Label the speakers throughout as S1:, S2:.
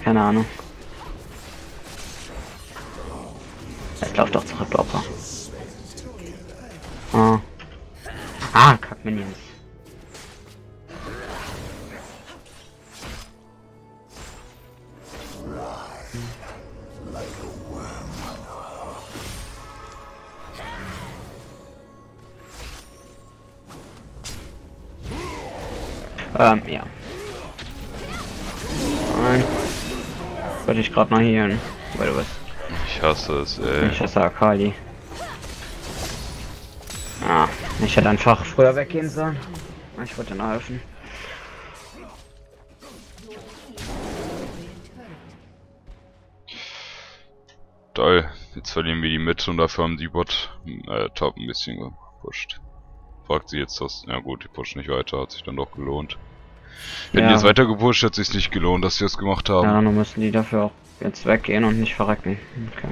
S1: Keine Ahnung. Ich lauf doch zurück, Opfer. Ah. Ah, Kack-Minions. Ja. Nein. Wollte ich gerade noch healen. Weil du was.
S2: Ich hasse es, ey.
S1: Ich hasse Akali. Ah, ich hätte einfach früher weggehen sollen. Ich wollte noch helfen.
S2: Toll. Jetzt verlieren wir die Mitte und dafür haben die Bot Top ein bisschen gepusht. Fragt sie jetzt das. Ja gut, die pushen nicht weiter, hat sich dann doch gelohnt. Wenn die jetzt weiter gepusht, hätte sich nicht gelohnt, dass sie das gemacht haben.
S1: Ja, dann müssen die dafür auch jetzt weggehen und nicht verrecken. Okay.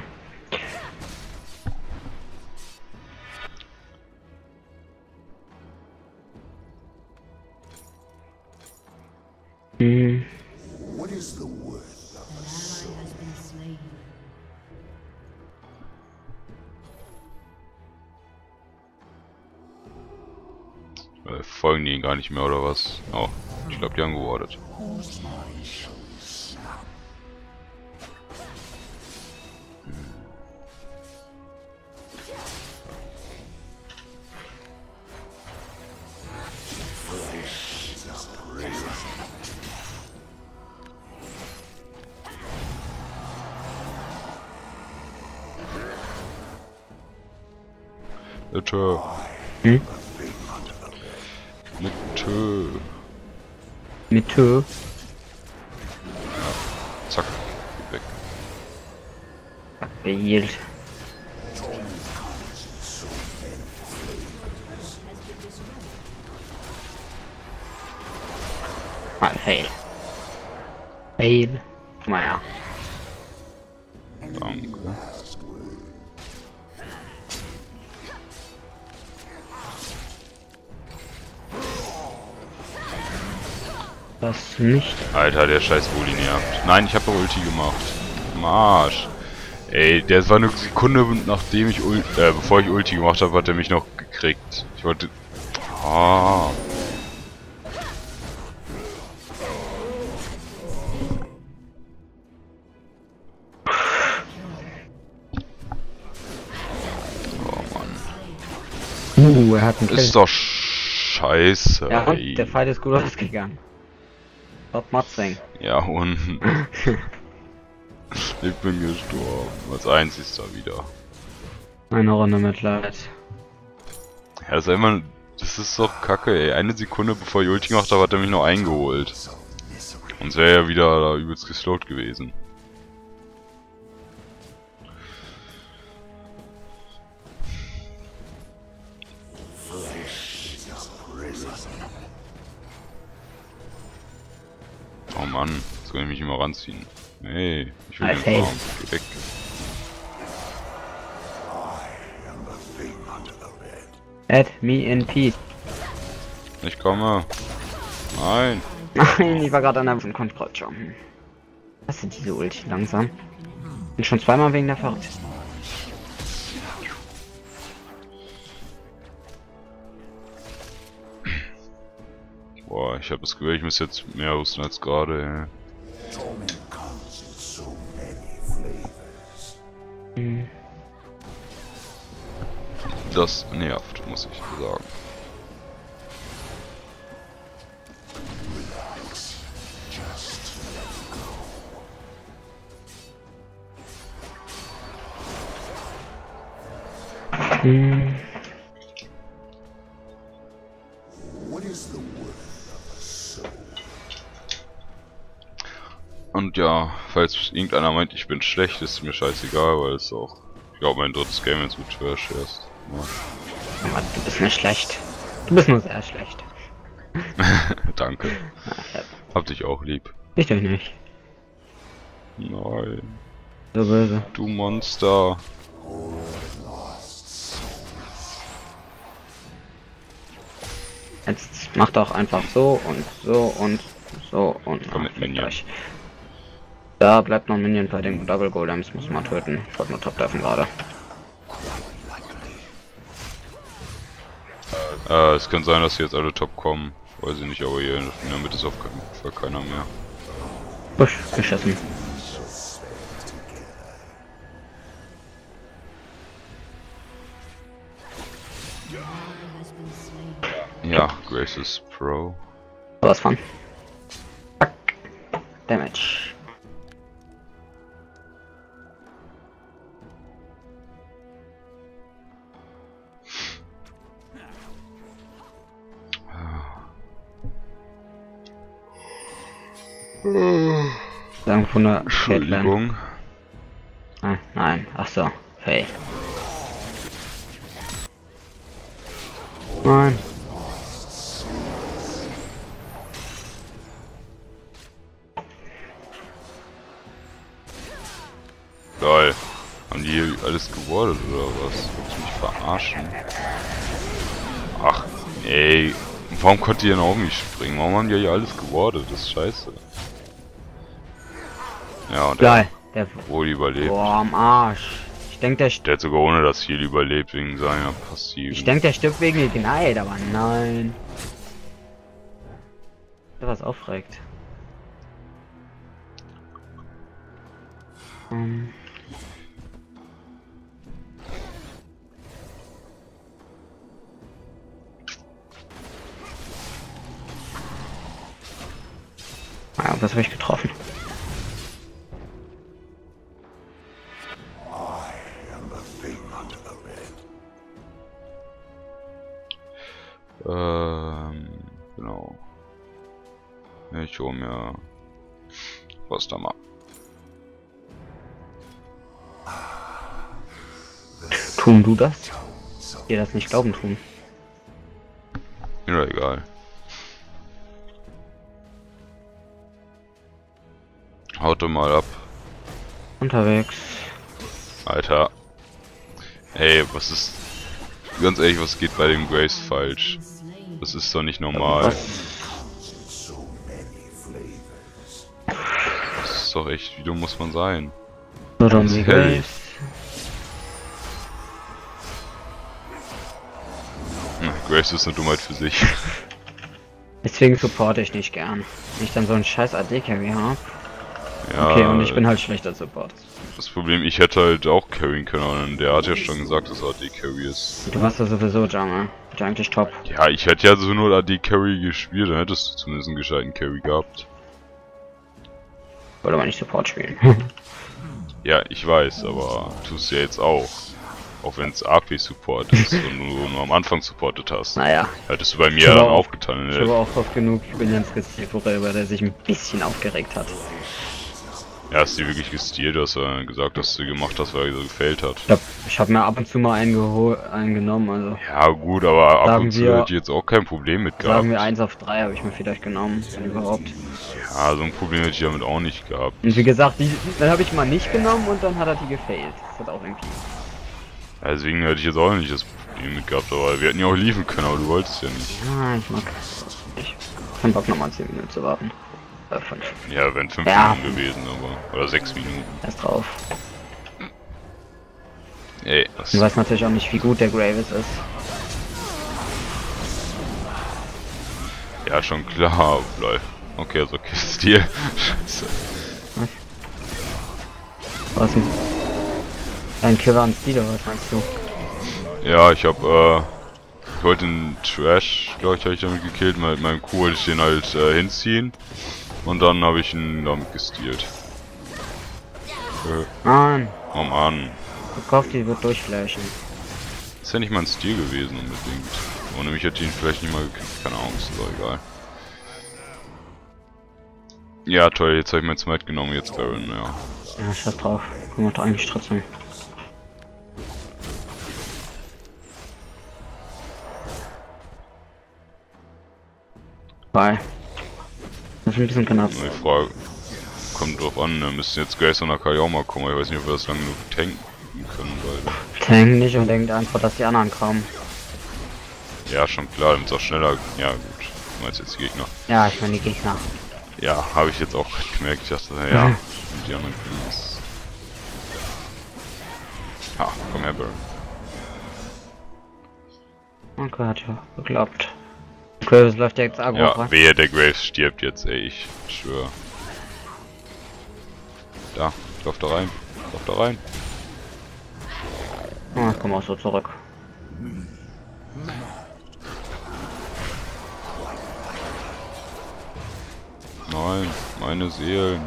S1: Hm.
S2: Folgen die ihn gar nicht mehr oder was? Oh, ich glaube die haben gewartet. Bitte.
S1: Hm?
S2: Mitte.
S1: Mitte.
S2: Zack. Weg.
S1: Behielt. Mal fail. Fail. Naja.
S2: Danke.
S1: Das nicht.
S2: Alter, der scheiß Bulli nervt. Nein, ich habe doch Ulti gemacht. Marsch. Ey, der war eine Sekunde nachdem ich bevor ich Ulti gemacht habe, hat er mich noch gekriegt. Ich wollte... Ah. Oh Mann.
S1: Er hat einen Kill.
S2: Ist doch scheiße.
S1: Ja, und
S2: ey.
S1: der Fight ist gut ausgegangen. Top Matzing.
S2: Ja, und... ich bin gestorben. Als einzigster wieder.
S1: Eine Runde Mitleid.
S2: Ja, das ist immer... Das ist doch kacke, ey. Eine Sekunde bevor ich Ulti gemacht habe, hat er mich noch eingeholt. Und wäre ja wieder da übelst geslowt gewesen. Oh Mann, jetzt kann ich mich immer ranziehen. Hey, ich will den
S1: Okay.
S2: Baum. Geh weg.
S1: Add me in peace.
S2: Ich komme. Nein.
S1: Nein, ich war gerade an der Kontrolljob. Was sind diese Ulti langsam? Bin schon zweimal wegen der verrückt.
S2: Boah, ich habe das Gefühl, ich muss jetzt mehr husten als gerade.
S1: Hm.
S2: Das nervt, muss ich sagen.
S1: Hm.
S2: Und ja, falls irgendeiner meint, ich bin schlecht, ist mir scheißegal, weil es auch, ich glaube, mein drittes Game jetzt mit Trash erst. Ja.
S1: Aber du bist nicht schlecht. Du bist nur sehr schlecht.
S2: Danke. Hab dich auch lieb.
S1: Ich doch nicht.
S2: Nein.
S1: So böse.
S2: Du Monster.
S1: Jetzt mach doch einfach so und so und so und
S2: Komm mit Minion.
S1: gleich. Da bleibt noch ein Minion bei den Double Golems, muss man töten. Ich wollte nur top treffen gerade.
S2: Es kann sein, dass sie jetzt alle top kommen. Weiß ich nicht, aber hier in der Mitte ist auf keinen Fall keiner mehr.
S1: Busch, geschossen.
S2: Ja, Grace ist Pro.
S1: Was von? Fuck. Damage. Dank von der
S2: Entschuldigung.
S1: Nein, ach so. Hey. Nein.
S2: Geil. Haben die hier alles gewordet oder was? Willst du mich verarschen? Ach, ey. Warum konnte ihr denn auch nicht springen? Warum haben die hier alles gewordet? Das ist scheiße. Ja, und
S1: Geil. Der
S2: wohl überlebt.
S1: Boah, am Arsch. Ich denke,
S2: Der hat sogar ohne das Heal überlebt wegen seiner passiven.
S1: Ich denke, der stirbt wegen Ignite, aber nein. Was aufregt. Ah, was habe ich getroffen?
S2: Genau. Ich hole mir was da mal.
S1: Tun du das? Dir das nicht glauben tun.
S2: Ja, egal. Haut doch mal ab.
S1: Unterwegs.
S2: Alter. Ey, was ist... Ganz ehrlich, was geht bei dem Grace falsch? Das ist doch nicht normal. Das ist doch echt, wie dumm muss man sein?
S1: Ganz ehrlich.
S2: Grace ist eine Dummheit für sich.
S1: Deswegen supporte ich nicht gern. Wenn ich dann so einen scheiß AD-Carry habe.
S2: Ja,
S1: Okay, und ich bin halt schlechter Support.
S2: Das Problem, ich hätte halt auch carryen können, und der hat ja schon gesagt, dass AD Carry ist.
S1: Du warst ja sowieso Jungle. Eigentlich top.
S2: Ja, ich hätte ja so nur AD Carry gespielt, dann hättest du zumindest einen gescheiten Carry gehabt.
S1: Wollte aber nicht Support spielen.
S2: Ja, ich weiß, aber tust du ja jetzt auch. Auch wenn es AP-Support ist und du nur am Anfang supportet hast.
S1: Naja.
S2: Hättest du bei mir dann auch getan.
S1: Ich habe auch oft genug Williams gestealt, worüber der sich ein bisschen aufgeregt hat.
S2: Ja, hast du wirklich gestealt, du hast ja gesagt, dass du gemacht hast, weil er so gefällt hat.
S1: Ich habe mir ab und zu mal eingenommen, also.
S2: Ja gut, aber ab und zu
S1: wir,
S2: hätte ich jetzt auch kein Problem mit gehabt.
S1: Sagen wir 1 auf 3 habe ich mir vielleicht genommen, wenn überhaupt.
S2: Ja, so ein Problem hätte ich damit auch nicht gehabt.
S1: Und wie gesagt, dann habe ich mal nicht genommen und dann hat er die gefailt. Das hat auch irgendwie...
S2: Ja, deswegen hätte ich jetzt auch nicht das Problem mit gehabt, aber wir hätten ja auch liefern können, aber du wolltest ja nicht.
S1: Ja, ich mag... Ich keinen Bock nochmal 10 Minuten zu warten. 5.
S2: Ja, wenn 5
S1: Ja.
S2: Minuten gewesen, aber... Oder 6 Minuten.
S1: Erst drauf.
S2: Ey, das...
S1: Du weißt natürlich auch nicht, wie gut der Graves ist.
S2: Ja, schon klar, bleib. Okay, also okay, Stil. Scheiße.
S1: Was denn? Ein Killer an Stil, oder was meinst du?
S2: Ja, ich wollte den Trash, glaube ich, habe ich damit gekillt. Mit meinem Q wollte ich den halt hinziehen. Und dann habe ich ihn damit gestealt.
S1: Mann!
S2: Oh Mann.
S1: Verkauft die wird durchflashen.
S2: Ist ja nicht mal ein Stil gewesen unbedingt. Ohne mich hätte ich ihn vielleicht nicht mal gekriegt. Keine Ahnung, ist doch egal. Ja, toll, jetzt habe ich mein Smite genommen, jetzt Baron, ja.
S1: Ja, scheiß drauf. Guck mal, doch eigentlich trotzdem. Bye. Das ist ein bisschen knapp.
S2: Die Frage kommt drauf an, da müssten jetzt Grace und Akai auch mal kommen. Ich weiß nicht, ob wir das lange genug tanken können, beide.
S1: Tank nicht und denkt einfach, dass die anderen kommen.
S2: Ja, schon klar, damit es auch schneller... Ja, gut. Du meinst jetzt die Gegner.
S1: Ja, ich meine die Gegner.
S2: Ja, habe ich jetzt auch gemerkt. Ich dachte, ja, und die anderen kriegen es. Ha, komm her, Burn.
S1: Okay, hat ja geklappt. Graves läuft ja jetzt aggro
S2: Ja,
S1: rein.
S2: wehe, der Graves stirbt jetzt, ey, ich schwöre. Da, lauf da rein. Lauf da rein.
S1: Ah, komm auch so zurück.
S2: Nein, meine Seelen.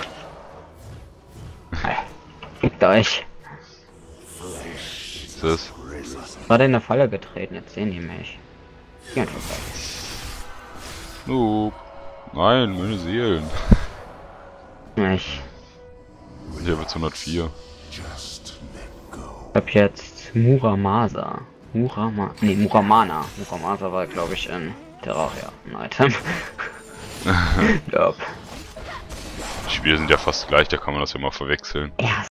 S1: Fickt euch.
S2: Was ist das?
S1: War der in eine Falle getreten, jetzt sehen die mich. Geh einfach weg.
S2: Noob. Nein, meine Seelen.
S1: Ich
S2: Ich habe jetzt 104.
S1: hab jetzt Muramasa. Muramana. Muramasa war, glaube ich, in Terraria ein Item. Yup.
S2: Die Spiele sind ja fast gleich, da kann man das ja mal verwechseln.
S1: Ja,